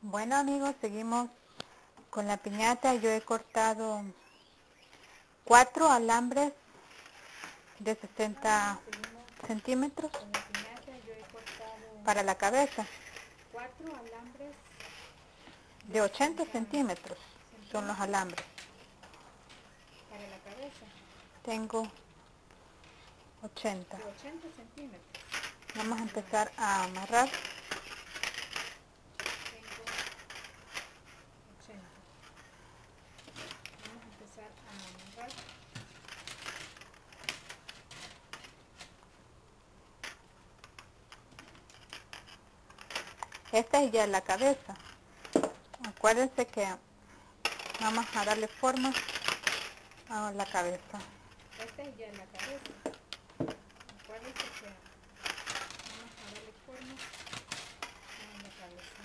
Bueno amigos, seguimos con la piñata. Yo he cortado 4 alambres de 60 centímetros Con la piñata yo he cortado para la cabeza, 4 alambres de de 80 60 centímetros son los centímetros alambres. para la cabeza, Tengo 80. de 80 centímetros. Vamos a empezar a amarrar. Tengo 80. Vamos a empezar a amarrar. Esta es ya la cabeza. Acuérdense que vamos a darle forma a la cabeza. Esta es ya la cabeza. Acuérdense que vamos a darle forma a la cabeza.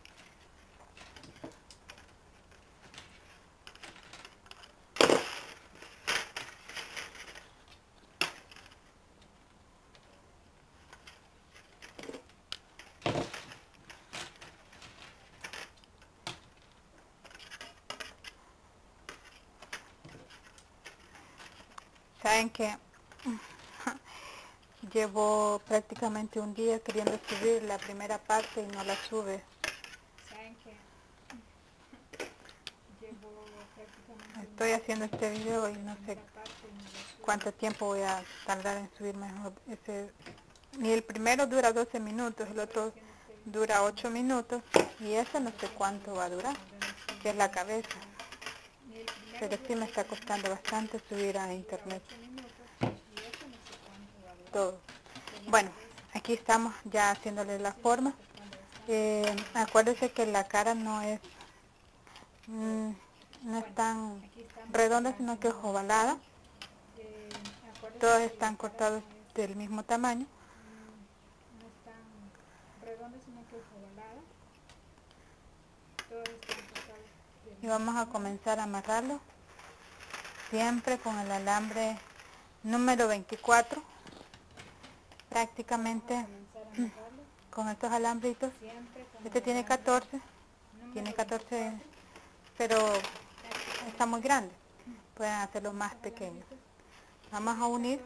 Saben que llevo prácticamente un día queriendo subir la primera parte y no la sube. Saben que llevo prácticamente un Estoy día haciendo este video y no sé parte y no lo subo. cuánto tiempo voy a tardar en subir mejor. Ni el primero dura 12 minutos, el otro dura 8 minutos y ese no sé cuánto va a durar, que es la cabeza. Pero sí me está costando bastante subir a internet todo. Bueno, aquí estamos ya haciéndole la forma. Acuérdense que la cara no es tan redonda, sino que es ovalada. Todos están cortados del mismo tamaño. No es tan redonda, sino que es ovalada. Todos están cortados del Y vamos a comenzar a amarrarlo siempre con el alambre número 24. Prácticamente con estos alambritos. Este tiene 14, pero está muy grande. Pueden hacerlo más pequeño. Vamos a unir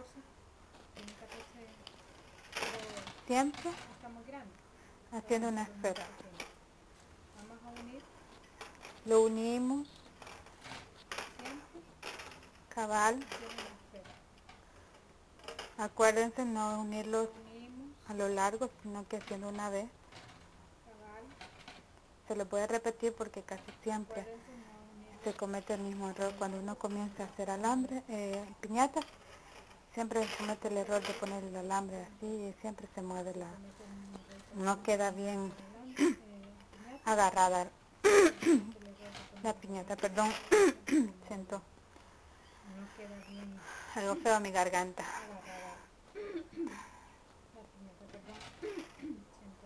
siempre haciendo una esfera. Vamos a unir Lo unimos siempre cabal. haciendo una esfera. Acuérdense no unirlos Lo unimos a lo largo, sino que haciendo una vez. cabal. Se lo voy a repetir porque casi siempre Acuérdense no unirlos. se comete el mismo error cuando uno comienza a hacer alambre, piñatas. Siempre se comete el error de poner el alambre así y siempre se mueve no queda bien agarrada la piñata, perdón. Siento No queda bien algo feo a mi garganta. agarrada la piñata, perdón. Siento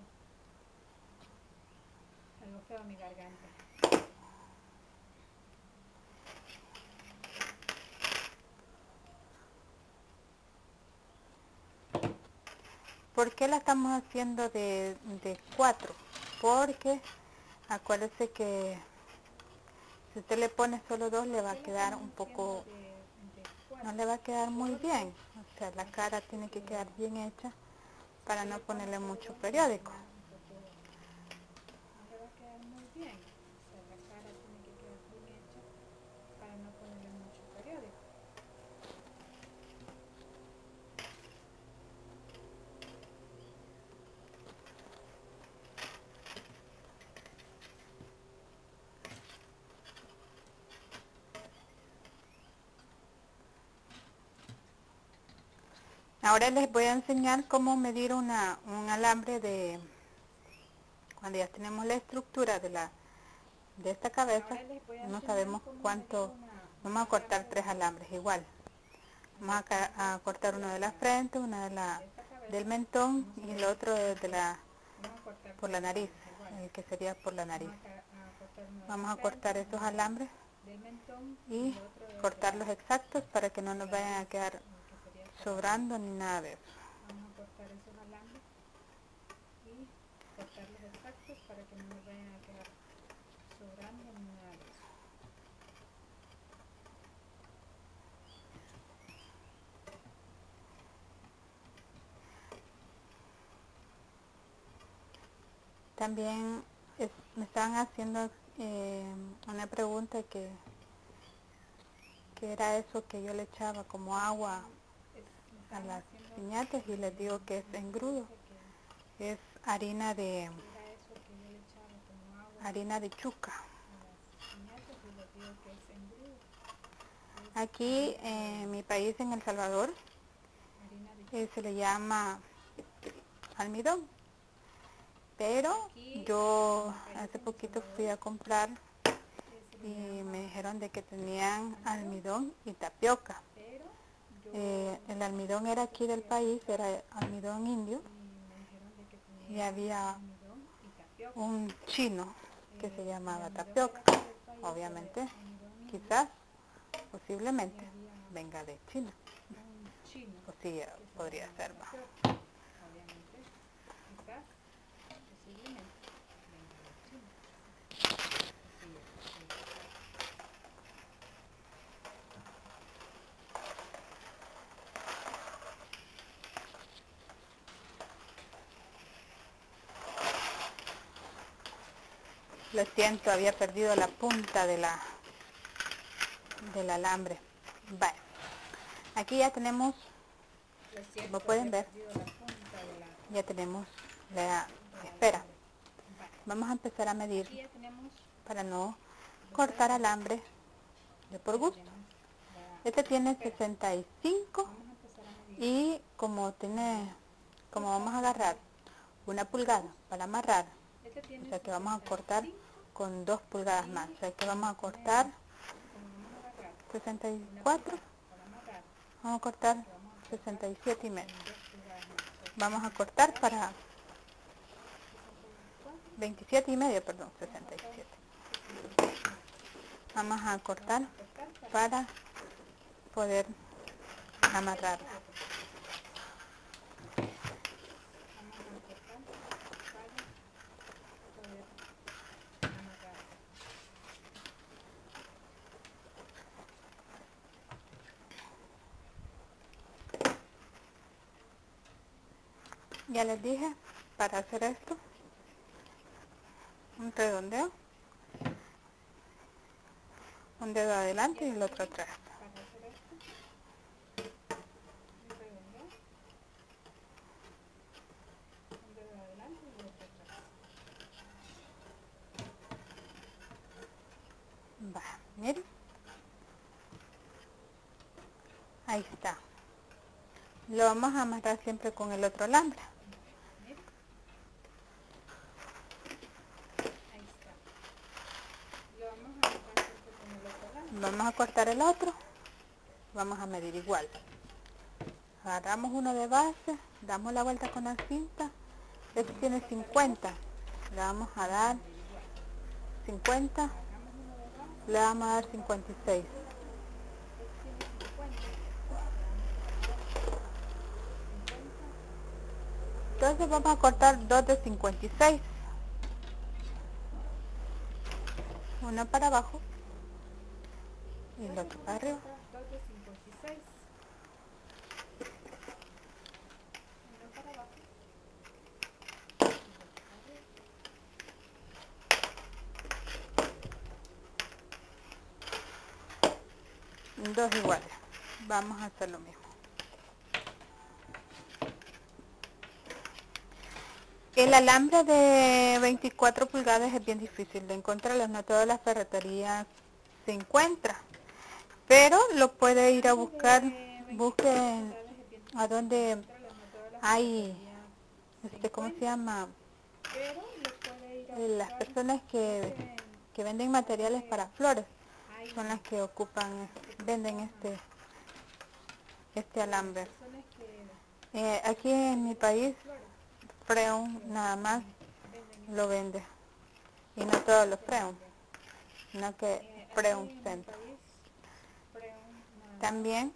algo feo a mi garganta. ¿Por qué la estamos haciendo de 4? Porque acuérdese que si usted le pone solo 2 le va a quedar un poco, no le va a quedar muy bien. O sea, la cara tiene que quedar bien hecha para no ponerle mucho periódico. No le va a quedar muy bien. O sea, la cara tiene que quedar bien hecha para no ponerle mucho periódico. Ahora les voy a enseñar cómo medir un alambre de, cuando ya tenemos la estructura de esta cabeza, no sabemos cuánto, vamos a cortar 3 alambres igual. Vamos a cortar uno de la frente, uno del mentón y el otro por la nariz, el que sería por la nariz. Vamos a cortar estos alambres y cortarlos exactos para que no nos vayan a quedar sobrando ni nada de eso. Vamos a cortar esos alambres y cortarlos exactos para que no me vayan a quedar sobrando ni nada de eso. También me estaban haciendo una pregunta que era eso que yo le echaba como agua a las piñatas y les digo que es engrudo. Es harina de yuca. Aquí en mi país, en El Salvador, se le llama almidón. Pero yo hace poquito fui a comprar y me dijeron de que tenían almidón y tapioca. El almidón era aquí del país, era almidón indio, y había un chino que se llamaba tapioca. Obviamente, quizás, posiblemente, venga de China. O sí, podría ser, ¿va? Lo siento, había perdido la punta del alambre. Vale. Aquí ya tenemos, como pueden ver, ya tenemos la espera. Vamos a empezar a medir para no cortar alambre de por gusto. Este tiene 65 y como vamos a agarrar una pulgada para amarrar, o sea que vamos a cortar con 2 pulgadas más, o sea que vamos a cortar 64, vamos a cortar 67 y medio, vamos a cortar para 27 y medio, perdón, 67. Vamos a cortar para poder amarrarla. Ya les dije, para hacer esto, un redondeo, un dedo adelante y el otro atrás. Va, miren. Ahí está. Lo vamos a amarrar siempre con el otro alambre. Vamos a cortar el otro. Vamos a medir igual. Agarramos uno de base, damos la vuelta con la cinta. Este tiene 50. Le vamos a dar 50. Le vamos a dar 56. Entonces vamos a cortar 2 de 56. Uno para abajo y el otro para arriba. Dos iguales. Vamos a hacer lo mismo. El alambre de 24 pulgadas es bien difícil de encontrar, no todas las ferreterías se encuentra, pero lo puede ir a buscar, busque a donde hay, ¿cómo se llama? Las personas que venden materiales para flores, son las que venden este alambre. Aquí en mi país, Freon nada más lo vende, y no todos los Freon, sino que Freon Centro. También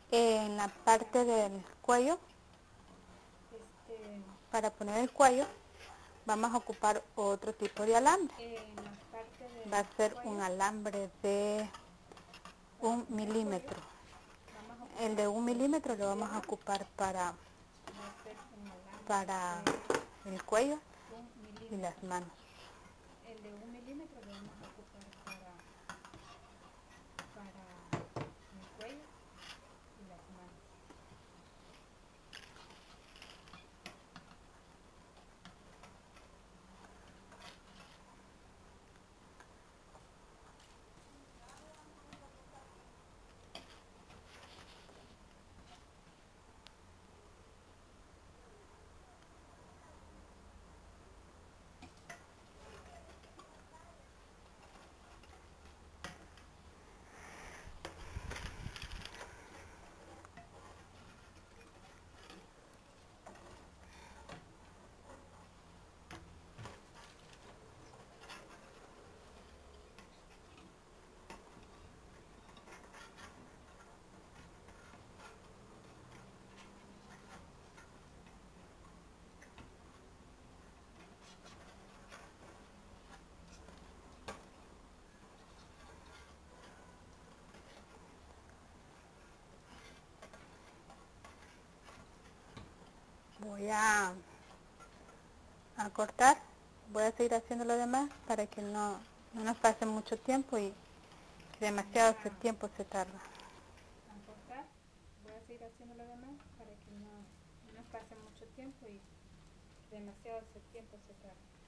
En la parte del cuello, para poner el cuello, vamos a ocupar otro tipo de alambre. Va a ser un alambre de 1 milímetro. El de 1 milímetro lo vamos a ocupar para el cuello y las manos. El de 1 milímetro lo vamos a ocupar para el cuello y las manos. Voy a cortar, voy a seguir haciendo lo demás para que no nos pase mucho tiempo y que demasiado tiempo se tarda. A cortar, voy a seguir haciendo lo demás para que no nos pase mucho tiempo y demasiado tiempo se tarda.